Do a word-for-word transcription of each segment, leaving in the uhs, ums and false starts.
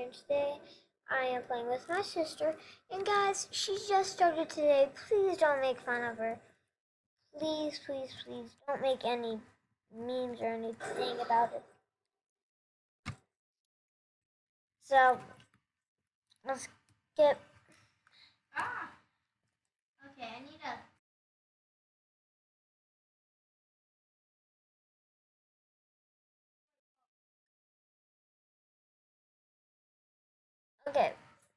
here, and today I am playing with my sister. And guys, she just started today. Please don't make fun of her. Please, please, please don't make any memes or anything about it. So, let's get... Ah! Okay, I need a... Okay.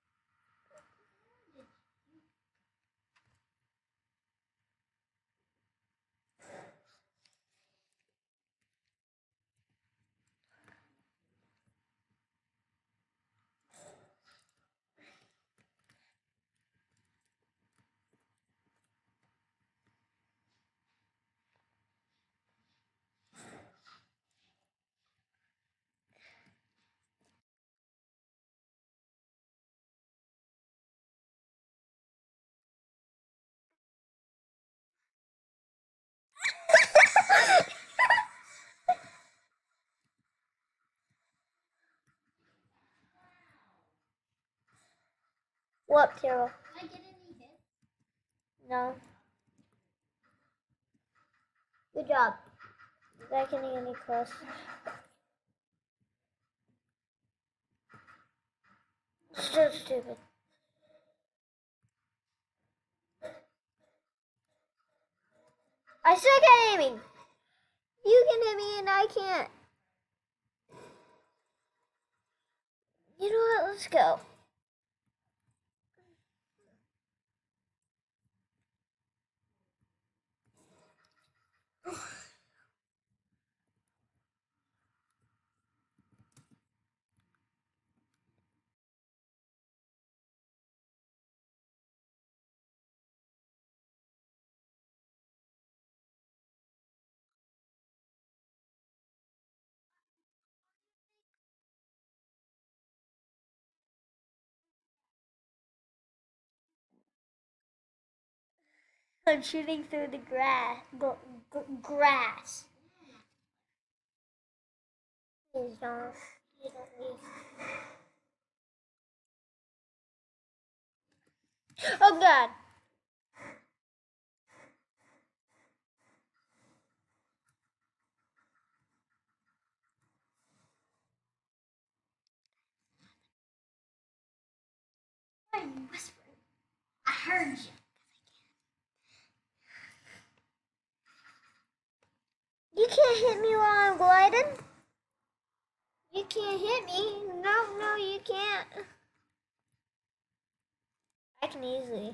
What, Tyrell? Did I get any hits? No. Good job. Is that getting any close? So stupid. I suck at aiming. You can hit me and I can't. You know what? Let's go. I'm shooting through the grass. G- grass. Please don't. You don't leave. Oh God. I'm whispering. I heard you. You can't hit me while I'm gliding. You can't hit me. No, no, you can't. I can easily.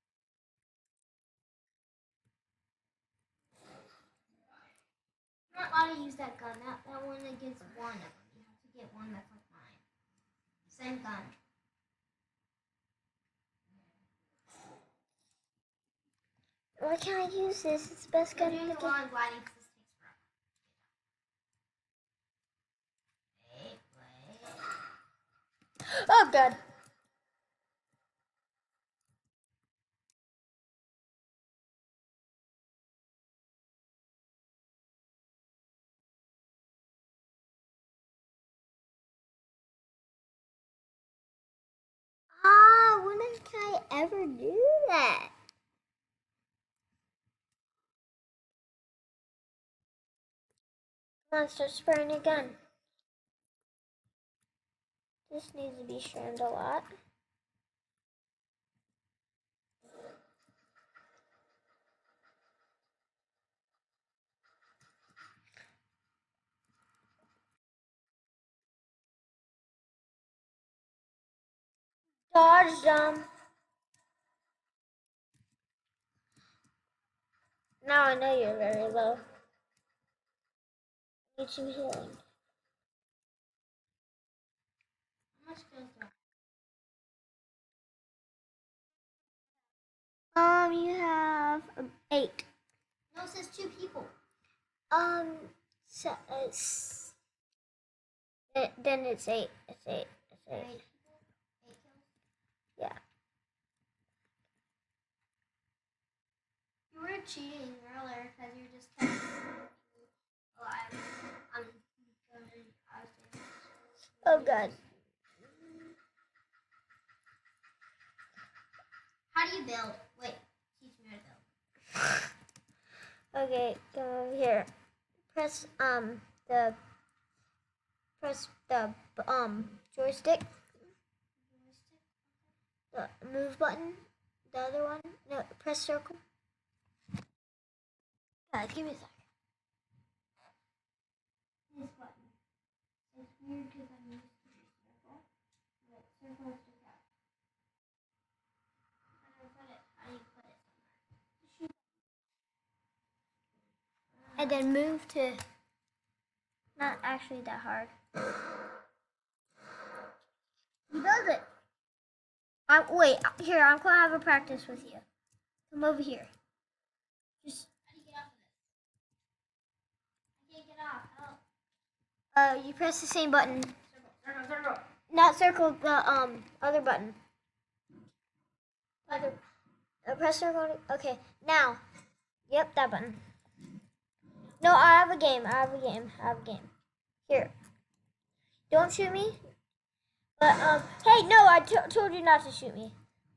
I'm not allowed to use that gun. That, that one against one of them. You have to get one that's like mine. Same gun. Why can't I use this? It's the best gun I'm in doing the it game. while I'm gliding because this takes forever. Wait, wait. Oh God. Ah, when can I ever do that? Come on, start spraying your gun. This needs to be shined a lot. Dodge them. Now I know you're very low. Need some healing. How much kills do Um, I you have um, eight. have? No, it says two people. Um, so it's it, then it's eight. It's eight. It's eight. Eight people? Eight kills? Yeah. You were cheating earlier because you just kept alive. I'm Oh God. How do you build? Wait, teach me how to build. Okay, come over here. Press um the press the um joystick. The move button. The other one. No, press circle. Guys, give me a second. This button. It's weird because I'm used to the circle, but circle is just out. How do I put it? How do you put it somewhere? And then move to. Not actually that hard. You build it. I wait here. I'm gonna have a practice with you. Come over here. Just How do you get off of this? I can't get off. Help. uh, you press the same button. Circle, circle, circle. Not circle. The um other button. Other. Uh, press circle. Okay. Now. Yep, that button. No, I have a game. I have a game. I have a game. Here. Don't shoot me. But um. Hey, no! I t- told you not to shoot me.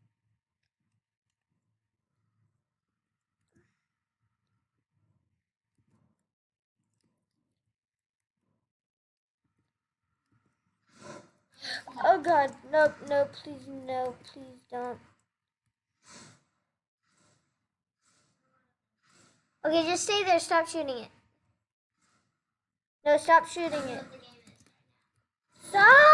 Oh God! No! No! Please, no! Please don't. Okay, just stay there. Stop shooting it. No, stop shooting I don't know it. what the game is right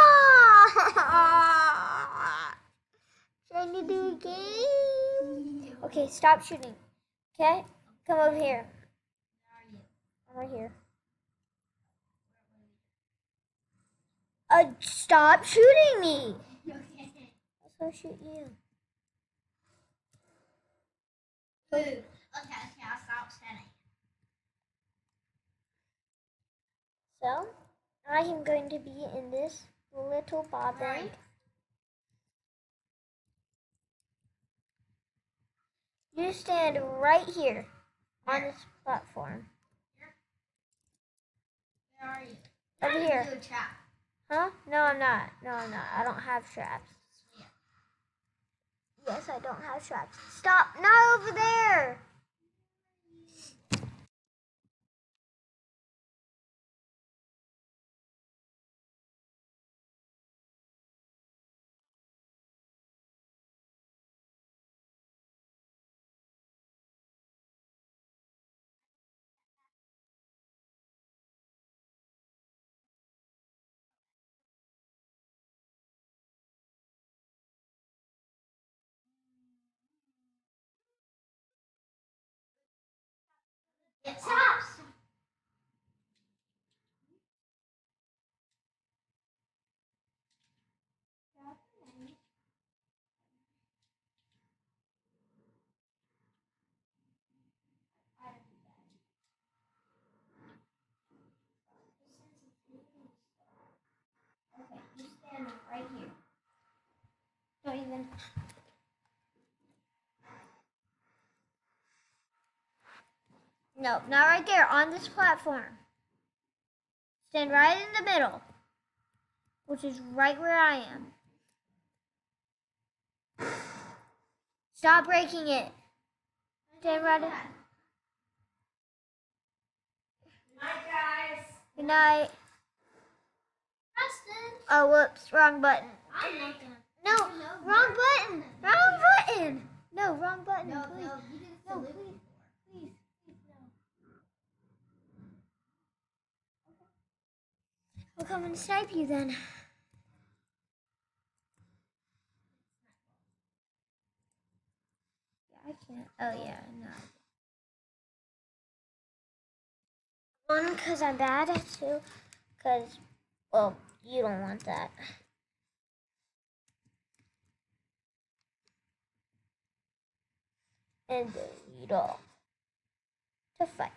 Stop! Trying to do a game. Okay, stop shooting. Okay, come over here. now. I'm right here. Uh, stop shooting me. Where are you? Okay. I'll shoot you. Ooh. Okay, okay, I'll stop standing. So, I am going to be in this little bob Where are band. you? You stand right here on this platform. Where are you? Over How do here. you do a trap? Huh? No, I'm not. No, I'm not. I don't have traps. Yeah. Yes, I don't have traps. Stop! Not over there! Yeah, stop! Okay, you stand right here. Don't even. No, not right there. On this platform. Stand right in the middle, which is right where I am. Stop breaking it. Stand right in. Night, guys. Good night. Preston. Oh, whoops. Wrong button. I'm not gonna. No, No, wrong you're- button. Wrong button. No, wrong button. No, please. no, you did No, salute please. before. Please, please, no. I'll come and snipe you then. Yeah, I can't. Oh, yeah, no. One, because I'm bad at two, because, well, you don't want that. And lead off to fight.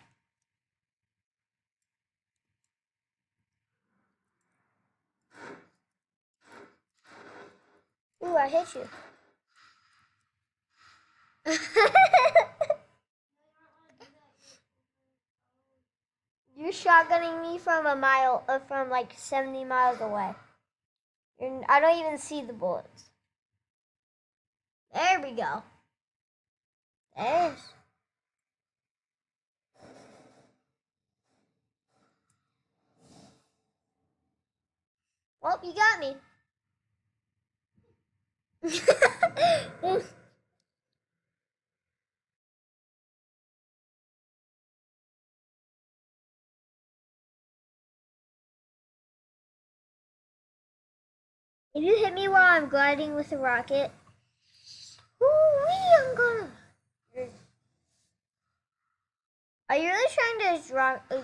Ooh, I hit you. You're shotgunning me from a mile, uh, from like seventy miles away. You're, I don't even see the bullets. There we go. There's. Well, you got me. If you hit me while I'm gliding with a rocket, woo-wee, I'm gonna. Are you really trying to drop? Uh,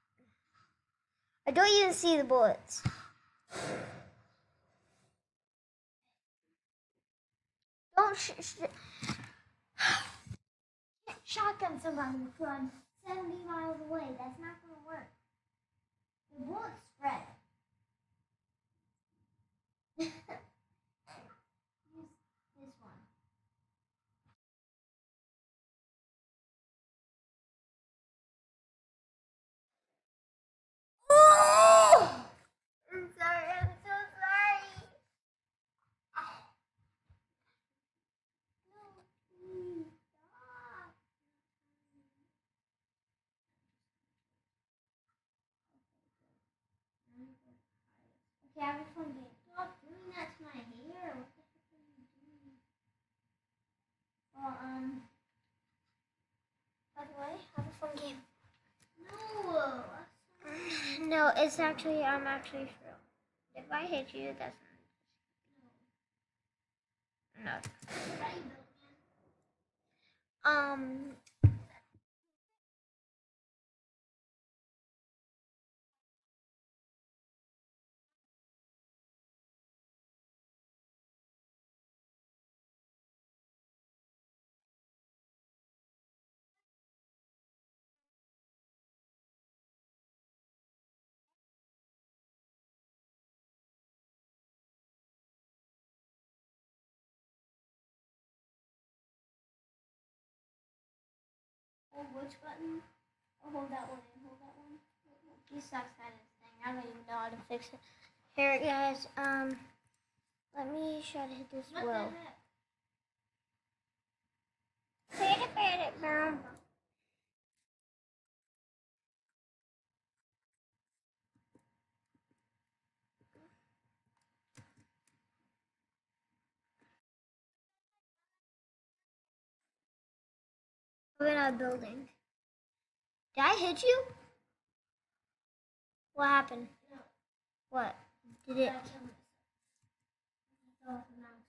I don't even see the bullets. Don't sh- sh- shotgun somebody from seventy miles away. That's not gonna work. The bullets spread. Use this one. Oh! I'm sorry. I'm so sorry. No, please stop. Okay, I have a fun game. Stop doing that to my hair. What the heck are you doing? Well, um, by the way, have a fun game. No. No, it's actually, I'm actually true. If I hit you, that's no. Um. Oh, which button? Oh, hold that one and hold that one. He sucks at his thing. I don't even know how to fix it. Here, guys. Um, let me try to hit this What well. the heck? Hit it, hit it, bro. We're in a building. Did I hit you? What happened? No. What? Did it? I killed myself. I fell off the mountain.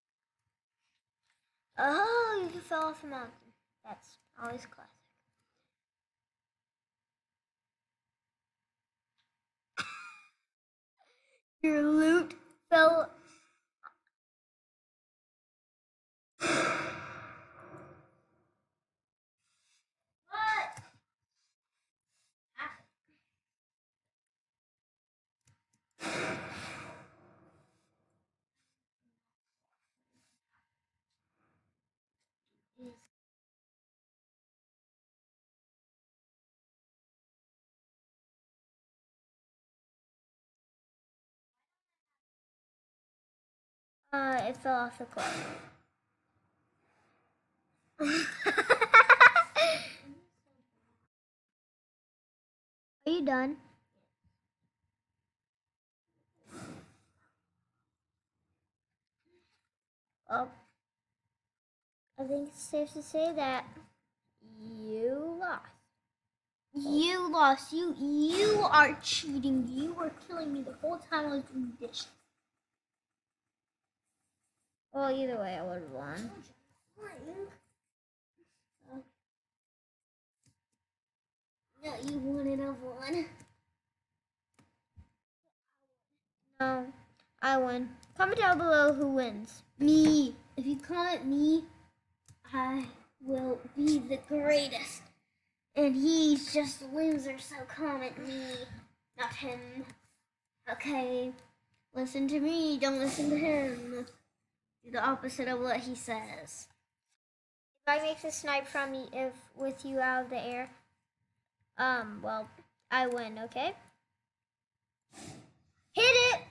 Oh, you fell off a mountain. That's always classic. Your loot fell. What? Uh, it fell off the cliff. Are you done? Well, I think it's safe to say that you lost. You lost. You you are cheating. You were killing me the whole time I was doing dishes. Well, either way, I would have won. No, you wouldn't have won. No, I win. Comment down below who wins. Me. If you comment me, I will be the greatest. And he's just a loser, so comment me, not him. Okay? Listen to me, don't listen to him. Do the opposite of what he says. If I make the snipe from me if with you out of the air, um, well, I win, okay? Hit it!